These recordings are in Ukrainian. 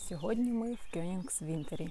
Сьогодні ми в Кьонігсвінтері.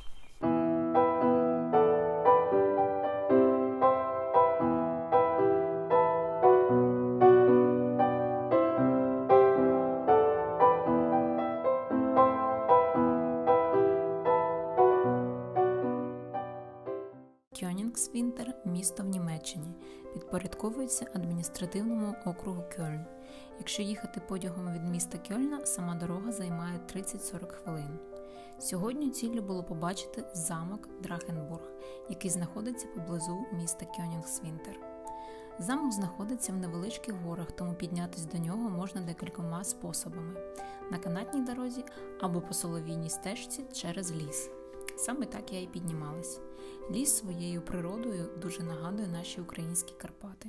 Кьонігсвінтер – місто в Німеччині, підпорядковується адміністративному округу Кьольн. Якщо їхати потягом від міста Кьольна, сама дорога займає 30-40 хвилин. Сьогодні ціллю було побачити замок Драхенбург, який знаходиться поблизу міста Кьонігсвінтер. Замок знаходиться в невеличких горах, тому піднятися до нього можна декількома способами – на канатній дорозі або по солов'їній стежці через ліс. Саме так я і піднімалась. Ліс своєю природою дуже нагадує наші українські Карпати.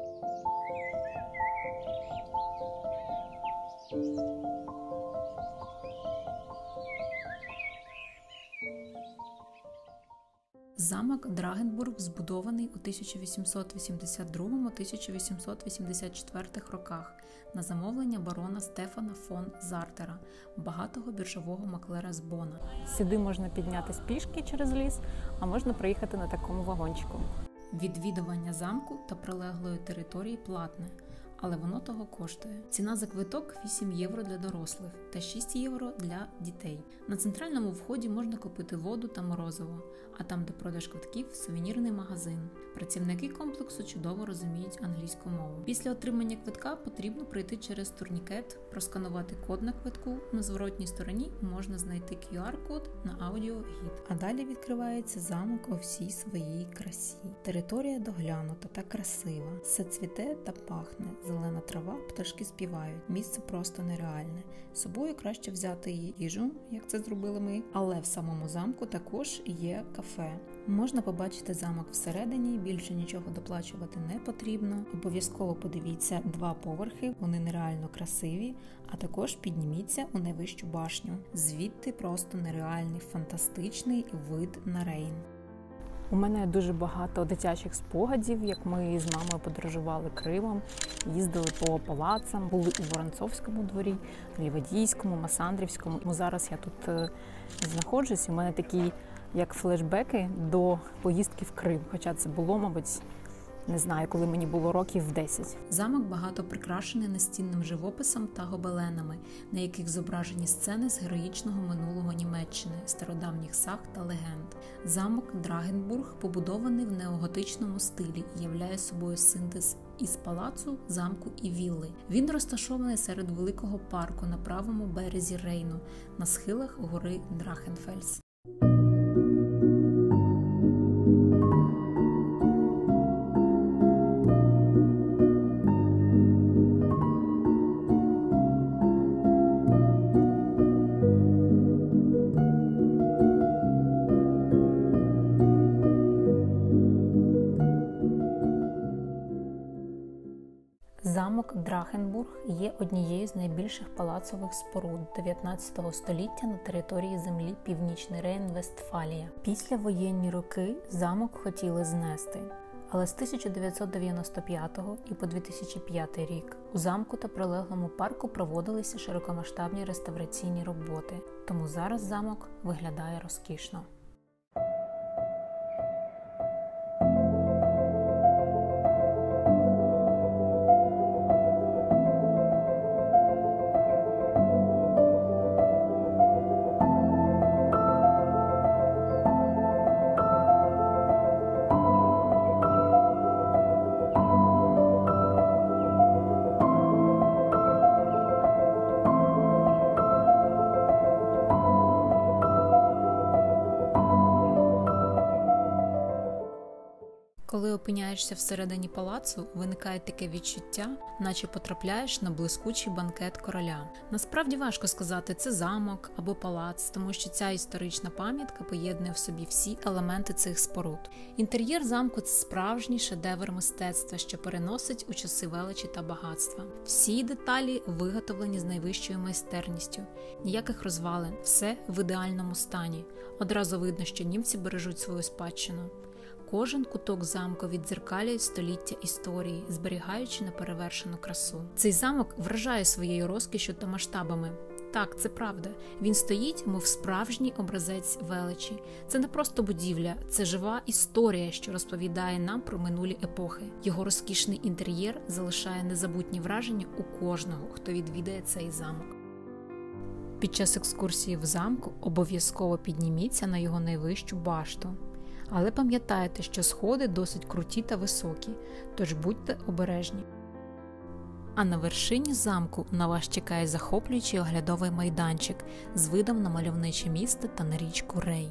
Замок Драгенбург збудований у 1882-1884 роках на замовлення барона Стефана фон Зартера, багатого біржового маклера з Бона. Сюди можна піднятися пішки через ліс, а можна проїхати на такому вагончику. Відвідування замку та прилеглої території платне, але воно того коштує. Ціна за квиток 8 євро для дорослих та 6 євро для дітей. На центральному вході можна купити воду та морозиво, а там, де продаж квитків, сувенірний магазин. Працівники комплексу чудово розуміють англійську мову. Після отримання квитка потрібно пройти через турнікет, просканувати код на квитку. На зворотній стороні можна знайти QR-код на аудіогід. А далі відкривається замок у всій своїй красі. Територія доглянута та красива. Все цвіте та пахне. Зелена трава, пташки співають. Місце просто нереальне. З собою краще взяти їжу, як це зробили ми. Але в самому замку також є кафе. Можна побачити замок всередині, більше нічого доплачувати не потрібно. Обов'язково подивіться 2 поверхи, вони нереально красиві, а також підніміться у найвищу башню. Звідти просто нереальний, фантастичний вид на Рейн. У мене дуже багато дитячих спогадів, як ми з мамою подорожували Кримом, їздили по палацам, були у Воронцовському дворі, Лівадійському, Масандрівському. Зараз я тут знаходжусь, і у мене такі, як флешбеки до поїздки в Крим, хоча це було, мабуть, не знаю, коли мені було років 10. Замок багато прикрашений настінним живописом та гобеленами, на яких зображені сцени з героїчного минулого Німеччини, стародавніх саг та легенд. Замок Драгенбург побудований в неоготичному стилі і являє собою синтез із палацу, замку і вілли. Він розташований серед великого парку на правому березі Рейну, на схилах гори Драхенфельс. Замок Драхенбург є однією з найбільших палацових споруд 19 століття на території землі Північний Рейн-Вестфалія. Після воєнні роки замок хотіли знести, але з 1995 і по 2005 рік у замку та прилеглому парку проводилися широкомасштабні реставраційні роботи, тому зараз замок виглядає розкішно. Коли опиняєшся всередині палацу, виникає таке відчуття, наче потрапляєш на блискучий банкет короля. Насправді важко сказати, це замок або палац, тому що ця історична пам'ятка поєднує в собі всі елементи цих споруд. Інтер'єр замку – це справжній шедевр мистецтва, що переносить у часи величі та багатства. Всі деталі виготовлені з найвищою майстерністю. Ніяких розвалин, все в ідеальному стані. Одразу видно, що німці бережуть свою спадщину. Кожен куток замку віддзеркалює століття історії, зберігаючи неперевершену красу. Цей замок вражає своєю розкішшю та масштабами. Так, це правда. Він стоїть, мов справжній образець величі. Це не просто будівля, це жива історія, що розповідає нам про минулі епохи. Його розкішний інтер'єр залишає незабутні враження у кожного, хто відвідає цей замок. Під час екскурсії в замку обов'язково підніміться на його найвищу башту. Але пам'ятайте, що сходи досить круті та високі, тож будьте обережні. А на вершині замку на вас чекає захоплюючий оглядовий майданчик з видом на мальовниче місто та на річку Рейн.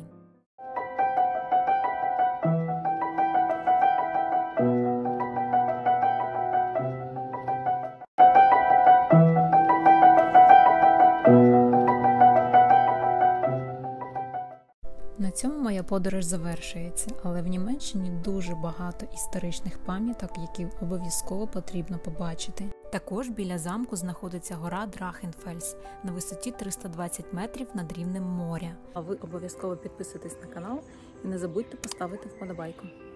На цьому моя подорож завершується, але в Німеччині дуже багато історичних пам'яток, які обов'язково потрібно побачити. Також біля замку знаходиться гора Драхенфельс на висоті 320 метрів над рівнем моря. А ви обов'язково підписуйтесь на канал і не забудьте поставити вподобайку.